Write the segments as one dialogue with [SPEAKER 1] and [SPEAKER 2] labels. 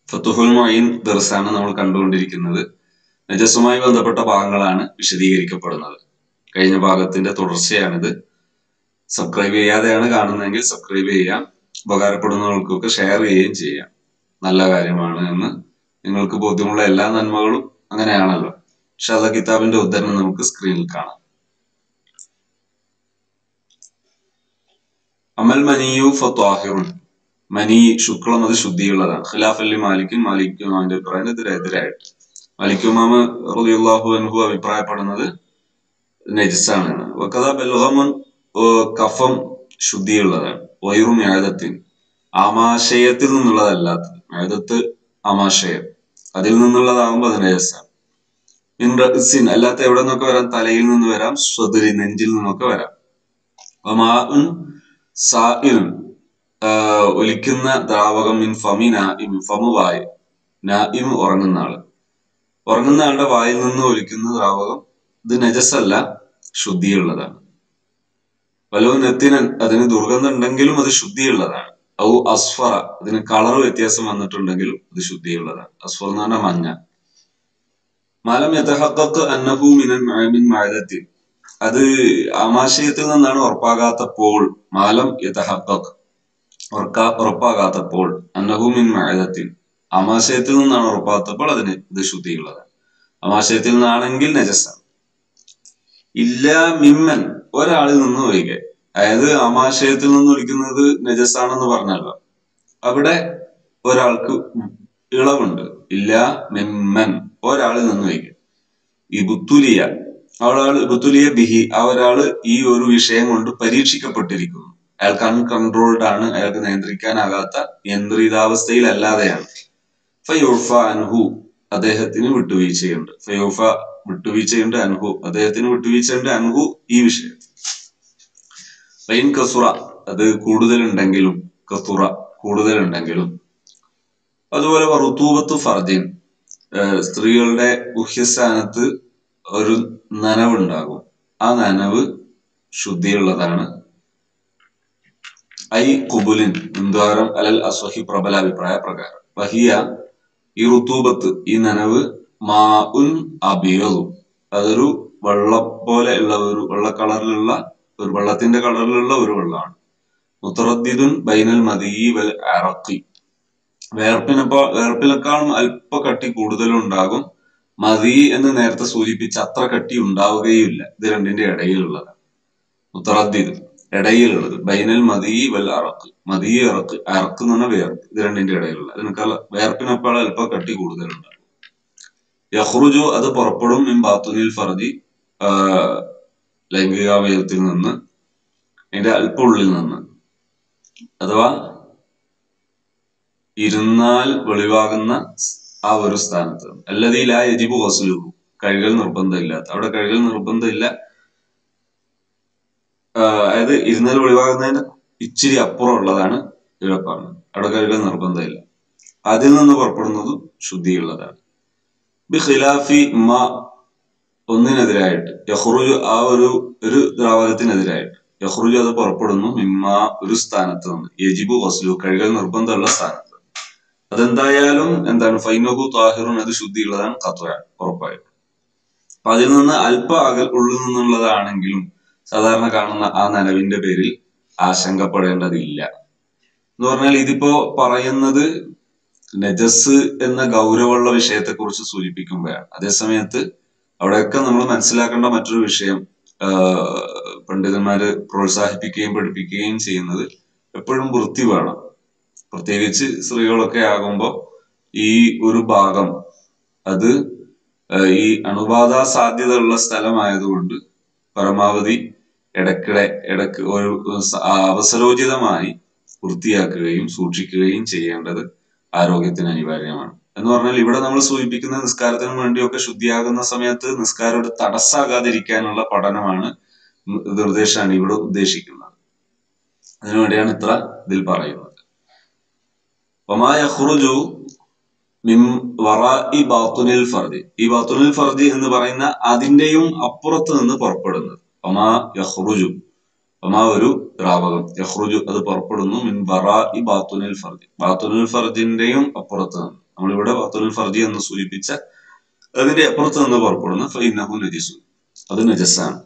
[SPEAKER 1] ഫതുഹുൽ Moeen ദർസാണ് നമ്മൾ കണ്ടുകൊണ്ടിരിക്കുന്നത്. നജസുമായി ബന്ധപ്പെട്ട ഭാഗങ്ങളാണ് വിശദീകരിക്കപ്പെടുന്നത്. കഴിഞ്ഞ ഭാഗത്തിന്റെ തുടർച്ചയാണിത്. സബ്സ്ക്രൈബ് ചെയ്യാതെയാണ് കാണുന്നതെങ്കിൽ സബ്സ്ക്രൈബ് ചെയ്യാം. ഉപകാരപ്പെടുന്നവർക്കൊക്കെ ഷെയർ ചെയ്യുകയും ചെയ്യാം. നല്ല കാര്യമാണ് എന്ന് നിങ്ങൾക്ക് ബോധ്യമുള്ള എല്ലാ നന്മകളും അങ്ങനെയാണല്ലോ. ഇൻഷാ കിതാബിന്റെ ഉദ്ധരണം നമുക്ക് സ്ക്രീനിൽ കാണാം. അമൽ മനിയു ഫത്വാഹിറുൻ, മനി ശുക്ലം അത് ശുദ്ധിയുള്ളതാണ്. ഖിലാഫല്ലി മാലിക്കിൻ, മാലിക് ഇമാമിന്റെ അഭിപ്രായത്തിനെതിരായിട്ട് മാലിക് ഇമാം റളിയല്ലാഹു അൻഹു അഭിപ്രായപ്പെടുന്നത് നജസാണ്. വകദ ബൽഗമുൻ, കഫം ശുദ്ധിയുള്ളതാണ്. വൈറു മഅദത്തിൻ, ആമാശയത്തിൽ നിന്നുള്ളതല്ലാത്തത്. മഅദത്ത് ആമാശയം, അതിൽ നിന്നുള്ളതാകുമ്പോൾ അത് നജസാണ്. മിൻ റഅ്സിൻ, അല്ലാത്ത എവിടെ നിന്നൊക്കെ വരാം? തലയിൽ നിന്ന് വരാം. സ്വദരി, നെഞ്ചിൽ നിന്നൊക്കെ വരാം. വമാഉൻ സായിലുൻ, ഒലിക്കുന്ന ദ്രാവകം. മിൻ ഫമി നാഇം, ഫമു വായ്, നാഇം ഉറങ്ങുന്ന ആള്, ഉറങ്ങുന്ന ആളുടെ വായിൽ നിന്ന് ഒലിക്കുന്ന ദ്രാവകം ഇത് നജസല്ല, ശുദ്ധിയുള്ളതാണ്. വലോ നെത്തിനൻ, അതിന് ദുർഗന്ധം ഉണ്ടെങ്കിലും അത് ശുദ്ധിയുള്ളതാണ്. ഔ അസ്ഫറ, അതിന് കളർ വ്യത്യാസം വന്നിട്ടുണ്ടെങ്കിലും അത് ശുദ്ധിയുള്ളതാണ്. അസ്ഫർ എന്ന് പറഞ്ഞാൽ മഞ്ഞ. മാലം യതഹഖഖ് അന്നഹു മിൻ മഅദത്തിൻ, അത് ആമാശയത്തിൽ നിന്നാണ് ഉറപ്പാകാത്തപ്പോൾ. മാലം യതഹഖഖ്, ഉറപ്പാകാത്തപ്പോൾ. അന്നഹു മിൻ മഅദത്തിൻ, ആമാശയത്തിൽ നിന്നാണ് ഉറപ്പാകാത്തപ്പോൾ അതിന് ഇത് ശുദ്ധിയുള്ളതാണ്. ആമാശയത്തിൽ നിന്നാണെങ്കിൽ നജസാണ്. ഇല്ല മിമ്മൻ, ഒരാളിൽ നിന്ന് ഒഴികെ. അതായത് ആമാശയത്തിൽ നിന്ന് ഒഴിക്കുന്നത് നജസാണെന്ന് പറഞ്ഞല്ലോ, അവിടെ ഒരാൾക്ക് ഇളവുണ്ട്. ഇല്ല മിമ്മൻ, ഒരാളിൽ നിന്ന് ഒഴികെ. ഇബ്തുലിയ, ഇബ്തുലിയ ബിഹി, ആ ഒരാള് ഈ ഒരു വിഷയം കൊണ്ട് പരീക്ഷിക്കപ്പെട്ടിരിക്കുന്നു. അയാൾക്ക് അൺകൺട്രോൾഡ് ആണ്, അയാൾക്ക് നിയന്ത്രിക്കാനാകാത്ത, നിയന്ത്രിതാവസ്ഥയിൽ അല്ലാതെയാണ്. ഫയുഫ അൻഹു, അദ്ദേഹത്തിന് വിട്ടുവീഴ്ചയുണ്ട്. ഫയുഫ, വിട്ടുവീഴ്ചയുണ്ട്. അൻഹു, അദ്ദേഹത്തിന് വിട്ടുവീഴ്ചയുണ്ട്. അൻഹു, ഈ വിഷയം. ഫൈൻ കസുറ, അത് കൂടുതലുണ്ടെങ്കിലും. കസുറ, കൂടുതലുണ്ടെങ്കിലും. അതുപോലെ റുതൂബത്തു ഫർജിൻ, സ്ത്രീകളുടെ ഗുഹ്യസ്ഥാനത്ത് ഒരു നനവുണ്ടാകും. ആ നനവ് ശുദ്ധിയുള്ളതാണ്. ഐ കുബുലിൻ, മുൻദ്വാരം, അലൽ അസ്വഹി, പ്രബല അഭിപ്രായ പ്രകാരം. വഹിയ, ഈ റുതൂബത്ത്, ഈ നനവ്, മാ ഉൻ അബിയതു, അതൊരു വെള്ളം പോലെ ഉള്ള ഒരു വെള്ള കളറിലുള്ള ഒരു വെള്ളത്തിന്റെ കളറിലുള്ള ഒരു വെള്ളമാണ്. മുത്തറദ്ദിദുൻ ബൈനൽ മദീ വൽ അറഖി, വേർപ്പിനേക്കാളും അല്പ കട്ടി കൂടുതലുണ്ടാകും. മദീ എന്ന് നേരത്തെ സൂചിപ്പിച്ച അത്ര കട്ടി ഉണ്ടാവുകയില്ല. ഇത് രണ്ടിന്റെ ഇടയിലുള്ളതാണ്. മുത്തറദ്ദിദ്, ഇടയിലുള്ളത്. ബൈനൽ മദീ വൽ അറഖ്, മദീ അറഖ്, അറഖ് എന്ന് പറഞ്ഞാൽ വേർപ്പ്, ഇത് രണ്ടിന്റെ ഇടയിലുള്ള. അതിനേക്കാൾ വേർപ്പിനേക്കാൾ അല്പ കട്ടി കൂടുതലുണ്ടാകും. യഖ്റുജു, അത് പുറപ്പെടും. മിൻ ബാത്തുനിൽ ഫർജി, ലൈംഗികാവയവത്തിൽ നിന്ന്, അതിന്റെ അല്പ ഉള്ളിൽ നിന്ന്, അഥവാ ഇരുന്നാൽ വെളിവാകുന്ന ആ ഒരു സ്ഥാനത്ത്. അല്ലദീ ലാ യജിബു ഗസ്ലുഹു, കഴുകൽ നിർബന്ധമില്ലാത്ത, അവിടെ കഴുകൽ നിർബന്ധമില്ല. അതായത് ഇരുന്നാൽ വെളിവാകുന്നതിന്റെ ഇച്ചിരി അപ്പുറം ഉള്ളതാണ് ഇവിടെ പറഞ്ഞത്. അവിടെ കഴുകൽ നിർബന്ധമില്ല. അതിൽ നിന്ന് പുറപ്പെടുന്നതും ശുദ്ധിയുള്ളതാണ്. ബി ഖിലാഫി മാ, ഒന്നിനെതിരായിട്ട്. യഖ്റുജു, ആ ഒരു ദ്രാവകത്തിനെതിരായിട്ട്. യഖ്റുജു, അത് പുറപ്പെടുന്നു. മിമ്മ, ഒരു സ്ഥാനത്ത് നിന്ന്. യജിബു ഗസ്ലുഹു, കഴുകൽ നിർബന്ധമുള്ള സ്ഥാനത്ത്. അതെന്തായാലും എന്താണ്? ഫൈനഹു താഹിറുൻ, അത് ശുദ്ധിയുള്ളതാണ്. ഖത്വഅൻ, ഉറപ്പായിട്ട്. അപ്പൊ അതിൽ നിന്ന് അല്പ ഉള്ളിൽ നിന്നുള്ളതാണെങ്കിലും സാധാരണ കാണുന്ന ആ നനവിന്റെ പേരിൽ ആശങ്കപ്പെടേണ്ടതില്ല എന്ന് പറഞ്ഞാൽ, ഇതിപ്പോ പറയുന്നത് നജസ് എന്ന ഗൗരവമുള്ള വിഷയത്തെ കുറിച്ച് സൂചിപ്പിക്കുമ്പോഴാണ്. അതേസമയത്ത് അവിടെയൊക്കെ നമ്മൾ മനസ്സിലാക്കേണ്ട മറ്റൊരു വിഷയം, പണ്ഡിതന്മാര് പ്രോത്സാഹിപ്പിക്കുകയും പഠിപ്പിക്കുകയും ചെയ്യുന്നത് എപ്പോഴും വൃത്തി വേണം. പ്രത്യേകിച്ച് സ്ത്രീകളൊക്കെ ആകുമ്പോ ഈ ഒരു ഭാഗം അത് ഈ അണുബാധ സാധ്യത ഉള്ള സ്ഥലമായതുകൊണ്ട് പരമാവധി ഇടയ്ക്ക് ഒരു അവസരോചിതമായി വൃത്തിയാക്കുകയും സൂക്ഷിക്കുകയും ചെയ്യേണ്ടത് ആരോഗ്യത്തിന് അനിവാര്യമാണ്. എന്ന് പറഞ്ഞാൽ ഇവിടെ നമ്മൾ സൂചിപ്പിക്കുന്ന നിസ്കാരത്തിന് വേണ്ടിയൊക്കെ ശുദ്ധിയാകുന്ന സമയത്ത് നിസ്കാരം ഒരു തടസ്സാകാതിരിക്കാനുള്ള പഠനമാണ്, നിർദ്ദേശമാണ് ഇവിടെ ഉദ്ദേശിക്കുന്നത്. അതിനുവേണ്ടിയാണ് ഇത്ര ഇതിൽ പറയുന്നത്. വമാ യഖ്റുജു മിൻ വറാഇ ബാത്തുനിൽ ഫർജി, ഈ ബാത്തുനിൽ ഫർജി എന്ന് പറയുന്ന അതിന്റെയും അപ്പുറത്ത് നിന്ന് പുറപ്പെടുന്നത്. വമാ യഖ്റുജു, വമാ ഒരു ദ്രാവകം, യഖ്റുജു, അത് പുറപ്പെടുന്നു. മിൻ വറാഇ ബാത്തുനിൽ ഫർജി, ബാത്തുനിൽ ഫർജിന്റെയും അപ്പുറത്ത് നിന്ന്. നമ്മളിവിടെ വത്തുൽ ഫർജി എന്ന് സൂചിപ്പിച്ച അതിന്റെ അപ്പുറത്ത് നിന്ന് പുറപ്പെടുന്ന ഫഇന്നഹു നജിസുൻ, അത് നജസാണ്,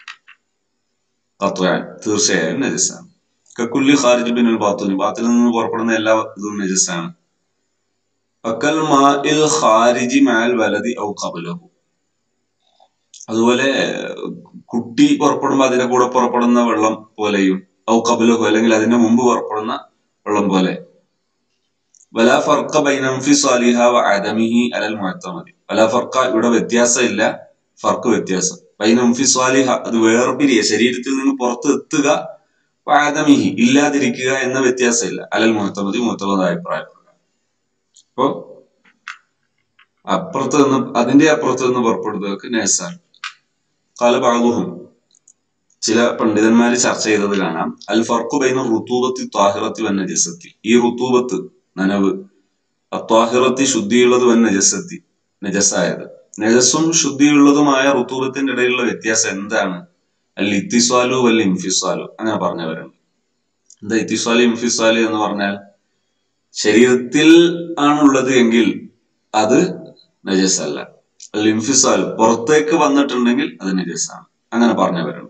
[SPEAKER 1] തീർച്ചയായും നജസാണ്. കക്കുല്ലി ഖാരിജ് ബിനുൽ ബാത്തിൽ, ബാത്തിൽ നിന്ന് പുറപ്പെടുന്ന എല്ലാ ഇതും നജസാണ്. അക്കൽ മാഇൽ ഖാരിജി മഅൽ വലദി ഔ ഖബ്ലഹു, അതുപോലെ കുട്ടി പുറപ്പെടുമ്പോൾ അതിന്റെ കൂടെ പുറപ്പെടുന്ന വെള്ളം പോലെയും, ഔ ഖബ്ലഹു അല്ലെങ്കിൽ അതിന്റെ മുമ്പ് പുറപ്പെടുന്ന വെള്ളം പോലെ. വലാ ഫർഖ ബൈന ഇൻഫിസാലിഹ വ അദമിഹി അലൽ മുഅത്തമദി, വലാ ഫർഖ ഇവിടെ വ്യത്യാസം ഇല്ല, ഫർക്ക് വ്യത്യാസം. ബൈന ഇൻഫിസാലിഹ അത് വേർപിരിയ, ശരീരത്തിൽ നിന്ന് പുറത്ത് എത്തുക, വ അദമിഹി ഇല്ലാതിരിക്കുക എന്ന വ്യത്യാസമില്ല, അലൽ മുഅത്തമദി മുഅത്തമദായ അഭിപ്രായപ്രകാരം. അപ്പോ അപ്പുറത്ത് നിന്ന് അതിന്റെ അപ്പുറത്ത് നിന്ന് പുറപ്പെടുന്നവർക്ക് നജസാണ്. ഖാല ബഅദുഹും, ചില പണ്ഡിതന്മാര് ചർച്ച ചെയ്തത് കാണാം, അൽ ഫർഖു ബൈന റുതൂബത്തി ത്വാഹിറത്തി വൻ നജസത്തി, ഈ റുതൂബത്ത് നനവ്, അത്വാഹിറത്തി ശുദ്ധിയുള്ളത് വൻ നജസത്തി നജസായത്, നജസും ശുദ്ധിയുള്ളതുമായ റുതൂബത്തിന്റെ ഇടയിലുള്ള വ്യത്യാസം എന്താണ്? അൽ ഇത്തിസ്വാലു വൽ ഇൻഫിസാലു, അങ്ങനെ പറഞ്ഞവരുണ്ട്. എന്താ ഇത്തിസ്വാലു ഇൻഫിസാലു എന്ന് പറഞ്ഞാൽ, ശരീരത്തിൽ ആണുള്ളത് എങ്കിൽ അത് നജസല്ല, അൽ ഇൻഫിസാലു പുറത്തേക്ക് വന്നിട്ടുണ്ടെങ്കിൽ അത് നജസാണ്, അങ്ങനെ പറഞ്ഞവരുണ്ട്.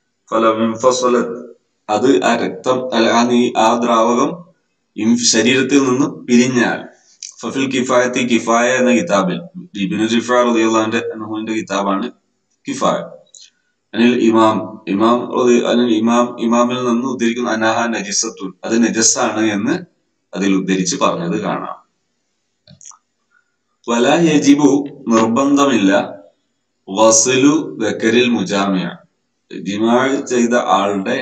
[SPEAKER 1] അത് ആ രക്തം ആ ദ്രാവകം ശരീരത്തിൽ നിന്ന് പിരിഞ്ഞാൽ, ഫഫിൽ കിഫായത്തി, കിഫായ എന്ന കിതാബിൽ, ഇബ്നു റിഫാ റളിയല്ലാഹു അൻഹുവിന്റെ കിതാബാണ് കിഫായ, അനിൽ ഇമാമിൽ നിന്ന് ഉദ്ധരിക്കുന്ന അനഹ നജിസത്തുൻ, അത് നജസാണ് എന്ന് അതിൽ ഉദ്ധരിച്ച് പറഞ്ഞത് കാണാം. വലാ യജിബു നിർബന്ധമില്ല, ഗസ്ലു ദക്കരിൽ മുജാമിഅ, ജിമാഅ് ചെയ്ത ആളുടെ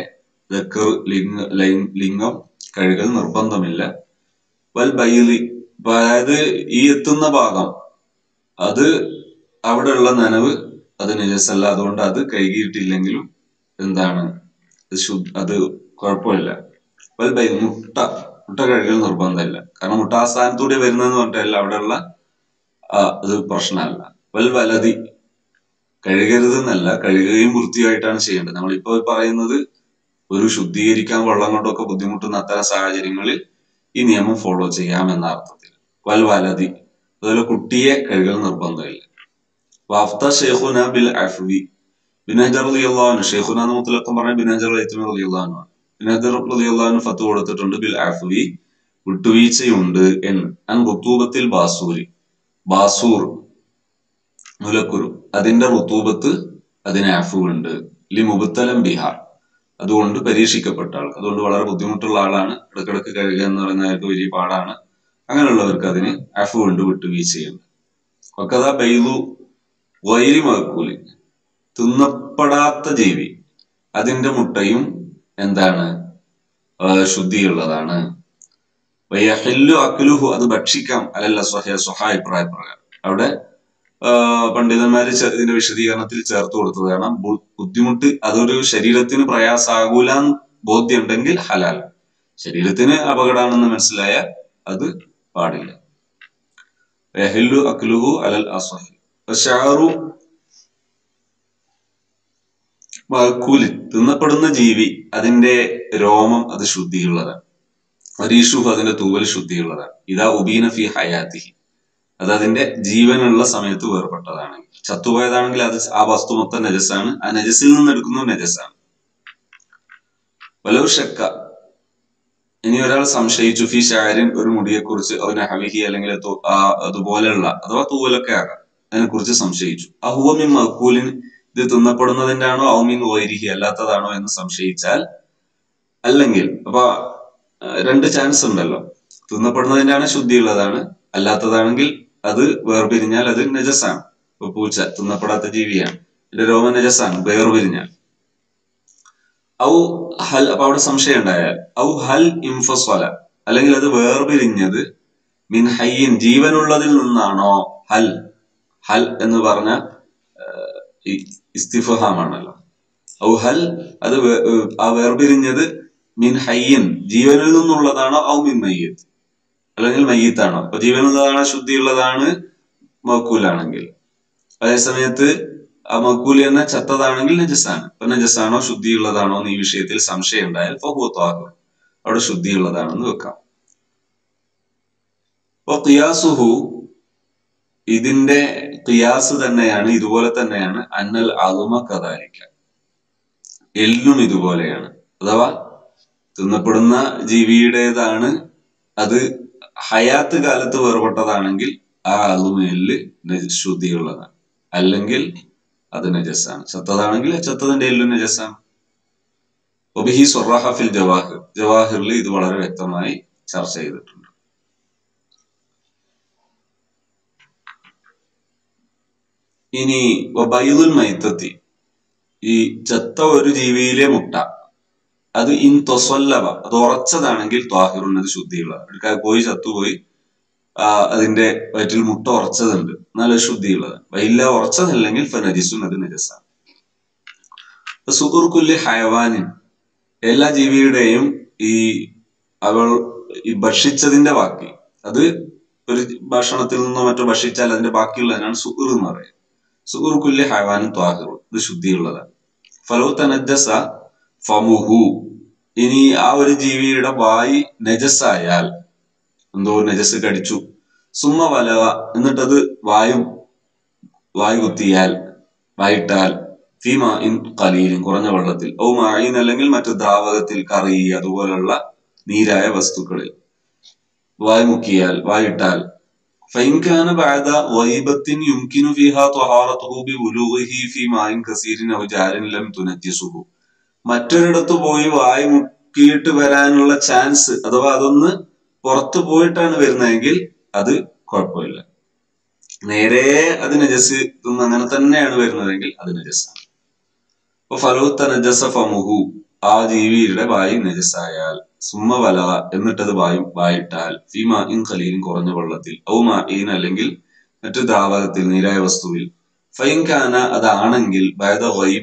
[SPEAKER 1] ലിംഗം കഴുകൽ നിർബന്ധമില്ല. വൽ ബൈലി, അതായത് ഈ എത്തുന്ന ഭാഗം അത് അവിടെയുള്ള നനവ് അത് നജസല്ല, അതുകൊണ്ട് അത് കഴുകിയിട്ടില്ലെങ്കിലും എന്താണ് അത് കുഴപ്പമില്ല. വൽ ബൈ, മുട്ട കഴുകൽ നിർബന്ധമില്ല, കാരണം മുട്ട ആ സ്ഥാനത്തൂടെ വരുന്നതെന്ന് പറഞ്ഞിട്ടല്ല, അവിടെയുള്ള അത് പ്രശ്നമല്ല. വൽ വലതി, കഴുകരുതെന്നല്ല, കഴുകുകയും വൃത്തിയായിട്ടാണ് ചെയ്യേണ്ടത്. നമ്മളിപ്പോ പറയുന്നത് ഒരു ശുദ്ധീകരിക്കാൻ വെള്ളം കൊണ്ടൊക്കെ ബുദ്ധിമുട്ടുന്ന അത്തരം സാഹചര്യങ്ങളിൽ ഈ നിയമം ഫോളോ ചെയ്യാം എന്ന അർത്ഥത്തിൽ. വൽ വലതി, അതുപോലെ കുട്ടിയെ കഴുകൽ നിർബന്ധമില്ല. വാഫ്ത ഷെയ്ഖുന ബിൽ അഫ്വി, ബിൻ ഹജർ റളിയല്ലാഹു അൻഹു, ഷെയ്ഖുന എന്ന് മുത്തലഖം പറഞ്ഞ ബിൻ ഹജർ റളിയല്ലാഹു അൻഹു, ബിൻ ഹജർ റളിയല്ലാഹു അൻഹു ഫത്വ കൊടുത്തിട്ടുണ്ട്, ബിൽ അഫ്വി വിട്ടുവീഴ്ചയുണ്ട് എന്ന്. അൻ റുതൂബത്തിൽ ബാസൂരി, ബാസൂർ മുലക്കുരു, അതിന്റെ റുതൂബത്ത് അതിന് അഫ്വുണ്ട്. ലി മുബ്തലം ബിഹാർ, അതുകൊണ്ട് പരീക്ഷിക്കപ്പെട്ട ആൾ, അതുകൊണ്ട് വളരെ ബുദ്ധിമുട്ടുള്ള ആളാണ്, ഇടക്കിടക്ക് കഴുകുക എന്ന് പറയുന്നവർക്ക് വലിയ പാടാണ്, അങ്ങനെയുള്ളവർക്ക് അതിന് അഫ്വുണ്ട്, വിട്ടുവീഴ്ചയുണ്ട്. ഒക്കതാ ബൈദു ഗൈരി മഅ്കൂലി, തിന്നപ്പെടാത്ത ജീവി, അതിന്റെ മുട്ടയും എന്താണ്? ശുദ്ധിയുള്ളതാണ്. വയഹില്ലു അക്ലുഹു, അത് ഭക്ഷിക്കാം, അലല്ല സ്വഹായ പ്രകാരം. അവിടെ പണ്ഡിതന്മാര് ഇതിന്റെ വിശദീകരണത്തിൽ ചേർത്ത് കൊടുത്തത് കാരണം, ബുദ്ധിമുട്ട് അതൊരു ശരീരത്തിന് പ്രയാസാകൂല ബോധ്യം ഉണ്ടെങ്കിൽ ഹലാൽ, ശരീരത്തിന് അപകടമാണെന്ന് മനസ്സിലായാൽ അത് പാടില്ല. വയഹില്ലു അക്ലുഹു അലൽ അസ്വഹി. ഷഅറു മഅ്കൂലി, തിന്നപ്പെടുന്ന ജീവി അതിന്റെ രോമം അത് ശുദ്ധിയുള്ളതാണ്. അരീഷുഹു, അതിന്റെ തൂവൽ ശുദ്ധിയുള്ളതാണ്. ഇദാ ഉബീന ഫി ഹയാത്തിഹി, അത് അതിന്റെ ജീവനുള്ള സമയത്ത് വേർപെട്ടതാണെങ്കിൽ. ചത്തുപോയതാണെങ്കിൽ അത് ആ വസ്തു മൊത്തം നജസാണ്, ആ നജസിൽ നിന്ന് എടുക്കുന്നത് നജസാണ്. വലൗ ശക്ക, ഇനി ഒരാൾ സംശയിച്ചു, ഫി ഷഅരിൻ, ഒരു മുടിയെ കുറിച്ച്, അവന് ഹവിഹി അല്ലെങ്കിൽ അതുപോലെയുള്ള അഥവാ തൂവലൊക്കെ ആകാം, അതിനെ കുറിച്ച് സംശയിച്ചു. അഹുവ മിൻ മഅ്കൂലിൻ, ഇത് തിന്നപ്പെടുന്നതിന്റെ ആണോ, ഔ മിൻ ഗൈരിഹി, അല്ലാത്തതാണോ എന്ന് സംശയിച്ചാൽ, അല്ലെങ്കിൽ അപ്പൊ രണ്ട് ചാൻസ് ഉണ്ടല്ലോ, തിന്നപ്പെടുന്നതിന്റെ ആണ് ശുദ്ധിയുള്ളതാണ്, അല്ലാത്തതാണെങ്കിൽ അത് വേർപിരിഞ്ഞാൽ അത് നജസാണ്. ഇപ്പൊ പൂച്ച തിന്നപ്പെടാത്ത ജീവിയാണ്, ഇതിന്റെ രോമ നജസാണ് വേർപിരിഞ്ഞാൽ. ഔ ഹൽ, അപ്പൊ അവിടെ സംശയം ഉണ്ടായാൽ, ഔ ഹൽ ഇൻഫസ്വല, അല്ലെങ്കിൽ അത് വേർപിരിഞ്ഞത് മിൻ ഹയ്യിൻ, ജീവനുള്ളതിൽ നിന്നാണോ. ഹൽ, ഹൽ എന്ന് പറഞ്ഞ ഇസ്തിഫഹാമാണല്ലോ. ഔ ഹൽ, അത് ആ വേർപിരിഞ്ഞത് മിൻ ഹയ്യിൻ, ജീവനിൽ നിന്നുള്ളതാണോ, ഔ മിൻ മയ്യിത്ത്, അല്ലെങ്കിൽ മയ്യിത്താണോ. അപ്പൊ ജീവനുള്ളതാണ്, ശുദ്ധിയുള്ളതാണ് മഅ്കൂലാണെങ്കിൽ. അതേസമയത്ത് ആ മഅ്കൂൽ തന്നെ ചത്തതാണെങ്കിൽ നജസാണ്. അപ്പൊ നജസാണോ ശുദ്ധിയുള്ളതാണോ എന്ന് ഈ വിഷയത്തിൽ സംശയം ഉണ്ടായാൽ ഫഹുവ ത്വാഹിർ, അവിടെ ശുദ്ധിയുള്ളതാണെന്ന് വെക്കാം. ഖിയാസുഹു ഇതിന്റെ ഖിയാസ് തന്നെയാണ്, ഇതുപോലെ തന്നെയാണ് അന്നൽ അളുമ കദാലിക എല്ലും ഇതുപോലെയാണ്. അഥവാ തിന്നപ്പെടുന്ന ജീവിയുടേതാണ്, അത് ഹയാത്ത് കാലത്ത് വേർപെട്ടതാണെങ്കിൽ ആ അളുമയില് ശുദ്ധിയുള്ളതാണ്, അല്ലെങ്കിൽ അത് നജസാണ്. ചത്തതാണെങ്കിൽ ചത്തതിന്റെ എല്ലും നജസാണ്. ഒബിഹി സ്വറഹ ഫിൽ ജവാഹിർ, ജവാഹിറിൽ ഇത് വളരെ വ്യക്തമായി ചർച്ച ചെയ്തിട്ടുണ്ട്. ഇനി ബൈദുൽ മൈത്തത്തി, ഈ ചത്ത ഒരു ജീവിയിലെ മുട്ട, അത് ഇൻ തൊസല്ലബ, അത് ഉറച്ചതാണെങ്കിൽ ത്വാഹിറുൻ, അത് ശുദ്ധിയുള്ളതാണ്. പോയി ചത്തുപോയി, അതിന്റെ വയറ്റിൽ മുട്ട ഉറച്ചതുണ്ട്, നല്ല ശുദ്ധിയുള്ളതാണ്. വൈല്ല ഉറച്ചതല്ലെങ്കിൽ ഫനജിസുൻ, അത് നജസാണ്. സുഖുർ കുല്ലി ഹയവാനിൻ, എല്ലാ ജീവിയുടെയും അവൾ ഭക്ഷിച്ചതിന്റെ ബാക്കി, അത് ഒരു ഭക്ഷണത്തിൽ നിന്നോ മറ്റോ ഭക്ഷിച്ചാൽ അതിന്റെ ബാക്കിയുള്ളതിനാണ് സുഖുർ എന്ന് പറയുന്നത്. സുഖുർ കുല്ലി ഹയവാനിൻ ത്വാഹിറുൻ, ഇത് ശുദ്ധിയുള്ളതാണ്. ഫലോ തനജ്ജസ ഫമുഹു, ഇനി ആ ഒരു ജീവിയുടെ വായി നജസായാൽ, എന്തോ നജസ് കടിച്ചു, സുമ്മ വലവ, എന്നിട്ടത് വായു കുത്തിയാൽ, വായിട്ടാൽ, ഫീമാ ഇൻ ഖലീലിൻ, കുറഞ്ഞ വെള്ളത്തിൽ, ഔ മായിൻ, അല്ലെങ്കിൽ മറ്റു ദ്രാവകത്തിൽ, കറി അതുപോലുള്ള നീരായ വസ്തുക്കളിൽ വായു മുക്കിയാൽ, വായിട്ടാൽ, ഫൈൻകാന ബഅദ ഗൈബത്തിൻ യുംകിനു ഫീഹാ ത്വഹാറതുഹു ബിവുലൂഗിഹി ഫീ മായിൻ കസീരിൻ ഔ ജാരിൻ ലം തുനജ്ജിസുഹു, മറ്റൊരിടത്ത് പോയി വായു മുക്കിയിട്ട് വരാനുള്ള ചാൻസ്, അഥവാ അതൊന്ന് പുറത്തു പോയിട്ടാണ് വരുന്നതെങ്കിൽ അത് കുഴപ്പമില്ല. നേരെ അത് നജസ് അങ്ങനെ തന്നെയാണ് വരുന്നതെങ്കിൽ അത് നജസാണ്. അപ്പൊ ഫലോ തനജ്ജസ ഫമുഹു, ആ ജീവിയുടെ വായു നജസായാൽ, സുമ്മ വല, എന്നിട്ടത് വായിട്ടാൽ, ഫീമാ ഇൻ ഖലീലിൻ, കുറഞ്ഞ വെള്ളത്തിൽ, ഔ മാഇൻ, അല്ലെങ്കിൽ മറ്റു ദ്രാവകത്തിൽ, നീരായ വസ്തുവിൽ, ഫൈൻകാന, അതാണെങ്കിൽ, ബഅദ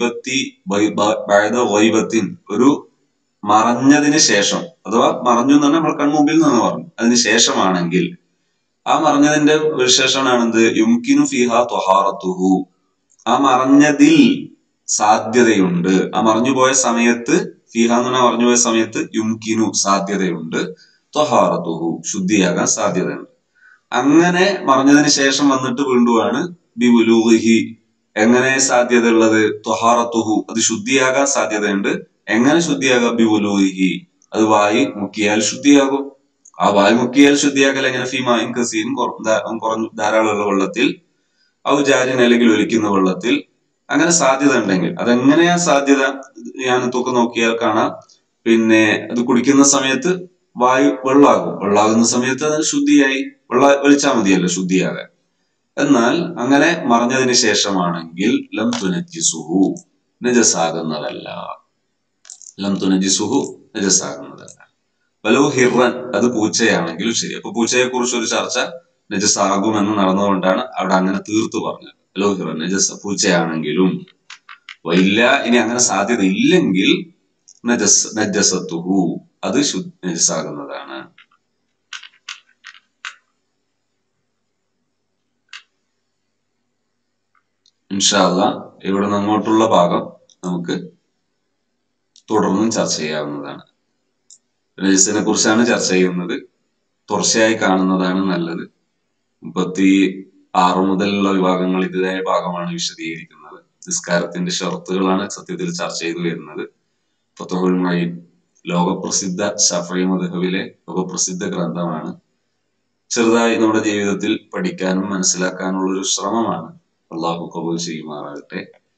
[SPEAKER 1] ഗൈബത്തിൻ, ഒരു മറഞ്ഞതിന് ശേഷം, അഥവാ മറഞ്ഞു എന്ന് പറഞ്ഞാൽ നമ്മൾ കൺമുമ്പിൽ നിന്ന് പറഞ്ഞു, അതിന് ശേഷമാണെങ്കിൽ, ആ മറഞ്ഞതിന്റെ വിശേഷമാണ് എന്ത്, യുംകിനു ഫീഹാ ത്വഹാറതുഹു, ആ മറഞ്ഞതിൽ സാധ്യതയുണ്ട്, ആ മറഞ്ഞുപോയ സമയത്ത്, ഫീഹ എന്ന് പറഞ്ഞാൽ മറഞ്ഞുപോയ സമയത്ത്, യുംകിനു സാധ്യതയുണ്ട്, ത്വഹാറതുഹു ശുദ്ധിയാകാൻ സാധ്യതയുണ്ട്. അങ്ങനെ മറഞ്ഞതിന് ശേഷം വന്നിട്ട് വീണ്ടുമാണ് ബിവുലൂഗിഹി, എങ്ങനെ സാധ്യത ഉള്ളത്, ത്വഹാറതുഹു, അത് ശുദ്ധിയാകാൻ സാധ്യതയുണ്ട്. എങ്ങനെ ശുദ്ധിയാകാം, ബിവുലൂഗിഹി, അത് വായി മുക്കിയാൽ ശുദ്ധിയാകും. ആ വായു മുക്കിയാൽ ശുദ്ധിയാക്കൽ എങ്ങനെ, ഫീമായിൻ കസീരിൻ, കുറഞ്ഞ ധാരാളമുള്ള വെള്ളത്തിൽ, ഔ ജാരിൻ, അല്ലെങ്കിൽ ഒലിക്കുന്ന വെള്ളത്തിൽ, അങ്ങനെ സാധ്യത ഉണ്ടെങ്കിൽ. അതെങ്ങനെയാ സാധ്യത, ഞാൻ തൂക്കം നോക്കിയാൽ കാണാം, പിന്നെ അത് കുടിക്കുന്ന സമയത്ത് വായു വെള്ളാകുന്ന സമയത്ത് അത് ശുദ്ധിയായി, ഒഴിച്ചാൽ മതിയല്ലോ ശുദ്ധിയാകാൻ. എന്നാൽ അങ്ങനെ മറഞ്ഞതിന് ശേഷമാണെങ്കിൽ ലം തുനജ്ജിസുഹു, നജസാകുന്നതല്ല, ലം തുനജ്ജിസുഹു, നജസാകുന്നതല്ല. വലോ ഹിർറൻ, അത് പൂച്ചയാണെങ്കിലും ശരി. അപ്പൊ പൂച്ചയെ കുറിച്ച് ഒരു ചർച്ച നജസാകുമെന്ന് നടന്നുകൊണ്ടാണ് അവിടെ അങ്ങനെ തീർത്തു പറഞ്ഞത്. വലോ ഹിർറൻ, പൂച്ചയാണെങ്കിലും, ഇല്ല, ഇനി അങ്ങനെ സാധ്യത ഇല്ലെങ്കിൽ നജസത്തുഹു, അത് നജസാകുന്നതാണ്. ഇൻഷാ അല്ലാഹ് ഇവിടെ അങ്ങോട്ടുള്ള ഭാഗം നമുക്ക് തുടർന്നും ചർച്ച ചെയ്യാവുന്നതാണ്. നജസിനെ കുറിച്ചാണ് ചർച്ച ചെയ്യുന്നത്, തുടർച്ചയായി കാണുന്നതാണ് നല്ലത്. 36 മുതലുള്ള വിഭാഗങ്ങൾ ഇതേ ഭാഗമാണ് വിശദീകരിക്കുന്നത്. നിസ്കാരത്തിന്റെ ഷർത്തുകളാണ് സത്യത്തിൽ ചർച്ച ചെയ്തു വരുന്നത്. ഫത്ഹുൽ മുഈൻ ലോകപ്രസിദ്ധ ശഫഈ മദ്ഹബിലെ ലോകപ്രസിദ്ധ ഗ്രന്ഥമാണ്. ചെറുതായി നമ്മുടെ ജീവിതത്തിൽ പഠിക്കാനും മനസ്സിലാക്കാനുള്ള ഒരു ശ്രമമാണ്. അള്ളാഹു ഖബൂൽ ചെയ്യുമാറാകട്ടെ.